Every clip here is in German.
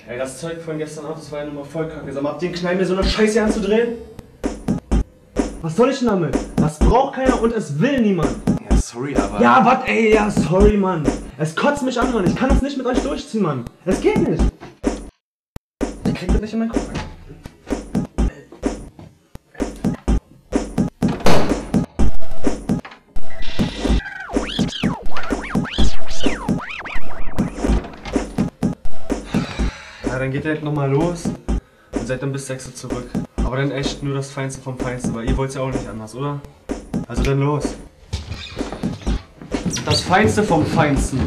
Ey, das Zeug von gestern Abend, das war ja nun mal voll kacke. Sag mal, habt ihr einen Knall, mir so eine Scheiße anzudrehen? Was soll ich denn damit? Das braucht keiner und es will niemand. Ja, sorry, aber... Ja, was, ey, ja, sorry, Mann. Es kotzt mich an, Mann. Ich kann das nicht mit euch durchziehen, Mann. Es geht nicht. Ich krieg das nicht in meinen Kopf rein. Ja, dann geht ihr halt nochmal los und seid dann bis 6 Uhr zurück. Aber dann echt nur das Feinste vom Feinsten, weil ihr wollt es ja auch nicht anders, oder? Also dann los. Das Feinste vom Feinsten.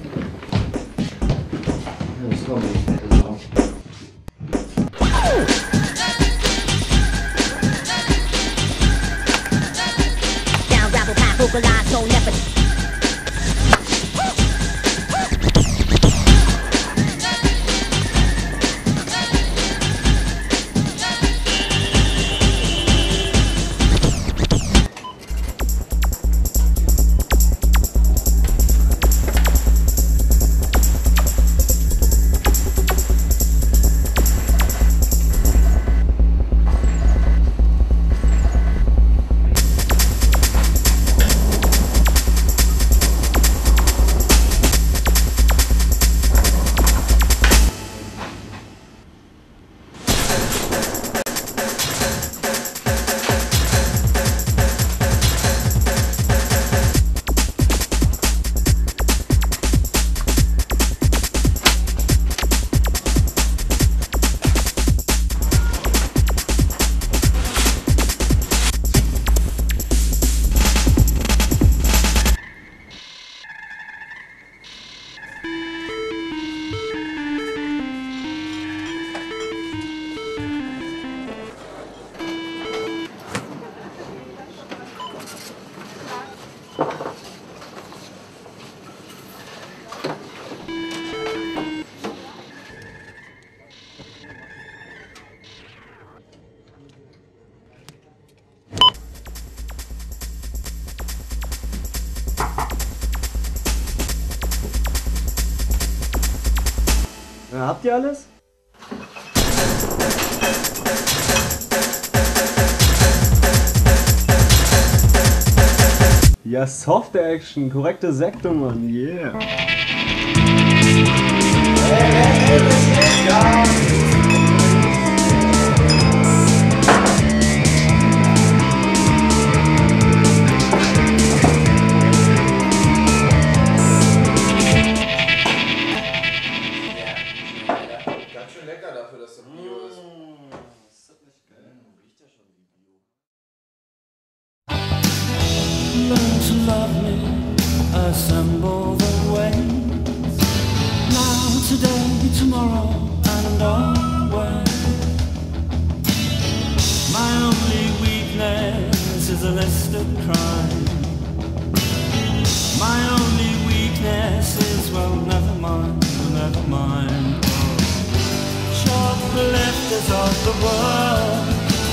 Ja, habt ihr alles? Ja, Soft Action, korrekte Sektung, Mann, yeah. Ja. Ganz schön lecker dafür, dass das Bio ist. Ist das nicht geil? Riecht ja schon wie Bio. Learn to love me, assemble the wings. Now, today, tomorrow, and always. My only weakness is a list of crime. My only weakness is, well, never mind, never mind. Shoplifters of the world,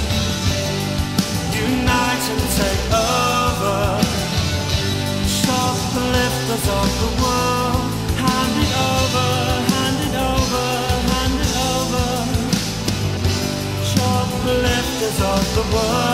unite and take over. Shoplifters of the world, hand it over, hand it over, hand it over. Shoplifters of the world.